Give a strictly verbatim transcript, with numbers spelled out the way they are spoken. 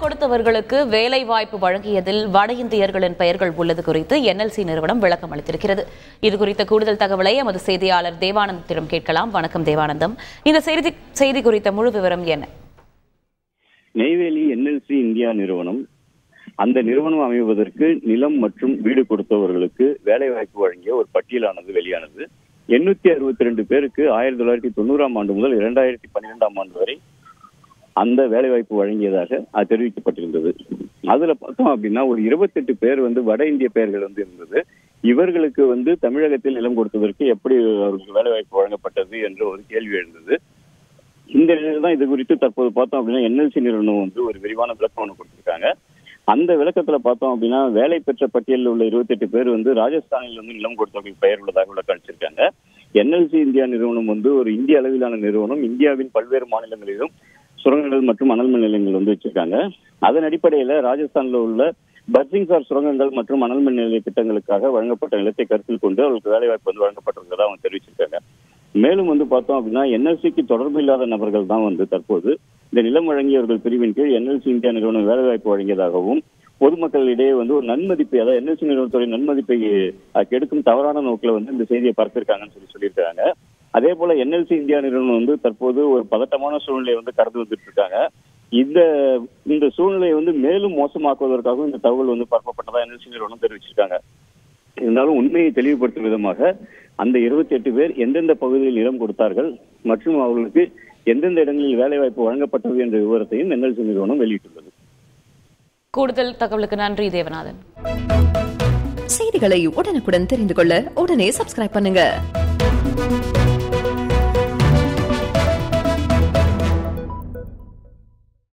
கொடுத்தவர்களுக்கு வேலை வாய்ப்பு வழங்கியதில் வட இந்தியர்களின் பெயர்கள் உள்ளது குறித்து என்எல்சி நிறுவனம் விளக்கம் அளித்திருக்கிறது. இதுகுறித்த கூடுதல் தகவலை எமது செய்தியாளர் தேவானந்தத்திடம் கேட்கலாம். வணக்கம் தேவானந்தம், இந்த செய்தி செய்தி குறித்த முழு விவரம் என்ன? நெய்வேலி என்எல்சி இந்தியா நிறுவனம் அந்த நிறுவனம் அமைவதற்கு நிலம் மற்றும் வீடு கொடுத்தவர்களுக்கு வேலை வாய்ப்பு வழங்கிய ஒரு பட்டியலானது வெளியானது. எண்ணூத்தி அறுபத்தி ரெண்டு பேருக்கு ஆயிரத்தி தொள்ளாயிரத்தி தொண்ணூறாம் ஆண்டு முதல் இரண்டாயிரத்தி பன்னிரெண்டாம் ஆண்டு வரை அந்த வேலைவாய்ப்பு வழங்கியதாக அது தெரிவிக்கப்பட்டிருந்தது. அதுல பார்த்தோம் அப்படின்னா ஒரு இருபத்தி எட்டு பேர் வந்து வட இந்திய பெயர்கள் வந்து இருந்தது. இவர்களுக்கு வந்து தமிழகத்தில் நிலம் கொடுத்ததற்கு எப்படி அவர்களுக்கு வேலைவாய்ப்பு வழங்கப்பட்டது என்ற ஒரு கேள்வி எழுந்தது. இந்த நிலையில் தான் இது குறித்து தற்போது பார்த்தோம் அப்படின்னா என்எல்சி நிறுவனம் வந்து ஒரு விரிவான விளக்கம் ஒன்று கொடுத்திருக்காங்க. அந்த விளக்கத்துல பார்த்தோம் அப்படின்னா வேலை பெற்ற பட்டியலில் உள்ள இருபத்தி எட்டு பேர் வந்து ராஜஸ்தானில் வந்து நிலம் கொடுத்தவர்கள் பெயர் உள்ளதாக விளக்கம் அளிச்சிருக்காங்க. என்எல்சி இந்தியா நிறுவனம் வந்து ஒரு இந்திய அளவிலான நிறுவனம். இந்தியாவின் பல்வேறு மாநிலங்களிலும் சுரங்கங்கள் மற்றும் அனல் மின் நிலையங்கள் வந்து வச்சிருக்காங்க. அதன் அடிப்படையில ராஜஸ்தான்ல உள்ள பர்சிங்சார் சுரங்கங்கள் மற்றும் அனல் மின் நிலைய திட்டங்களுக்காக வழங்கப்பட்ட நிலத்தை கருத்தில் கொண்டு அவர்களுக்கு வேலைவாய்ப்பு வந்து வழங்கப்பட்டிருக்கிறதா அவங்க தெரிவிச்சிருக்காங்க. மேலும் வந்து பார்த்தோம் அப்படின்னா என்எல்சிக்கு தொடர்பு இல்லாத நபர்கள் தான் வந்து தற்போது இந்த நிலம் வழங்கியவர்கள் பிரிவின் கீழ் என்எல்சி இந்தியா நிறுவனம் வேலைவாய்ப்பு வழங்கியதாகவும் பொதுமக்களிடையே வந்து ஒரு நன்மதிப்பை, அதாவது என்எல்சி நிறுவனத்துடைய நன்மதிப்பை கெடுக்கும் தவறான நோக்கில் வந்து இந்த செய்தியை பரப்பிருக்காங்கன்னு சொல்லி சொல்லியிருக்காங்க. அதே போல என்எல்சி இந்தியா நிறுவனம் வந்து தற்போது ஒரு பதட்டமான சூழ்நிலையை வந்து கடந்து வந்துட்டு இருக்காங்க. இந்த இந்த சூழ்நிலையை வந்து மேலும் மோசமாக்குவதற்காகவும் இந்த தகவல் வந்து பரப்பப்பட்டதா என்எல்சி நிறுவனம் தெரிவிச்சிருக்காங்க. இருந்தாலும் உண்மையை தெளிவுபடுத்தும் விதமாக அந்த இருபத்தி எட்டு பேர் எந்தெந்த பகுதியில் நிலம் கொடுத்தார்கள் மற்றும் அவர்களுக்கு எந்தெந்த இடங்களில் வேலைவாய்ப்பு வழங்கப்பட்டது என்ற விவரத்தையும் என்எல்சி நிறுவனம் வெளியிட்டுள்ளது. கூடுதல் தகவலுக்கு நன்றி தேவநாதன். செய்திகளை உடனுக்குடன் தெரிந்து கொள்ள உடனே சப்ஸ்கிரைப் பண்ணுங்க.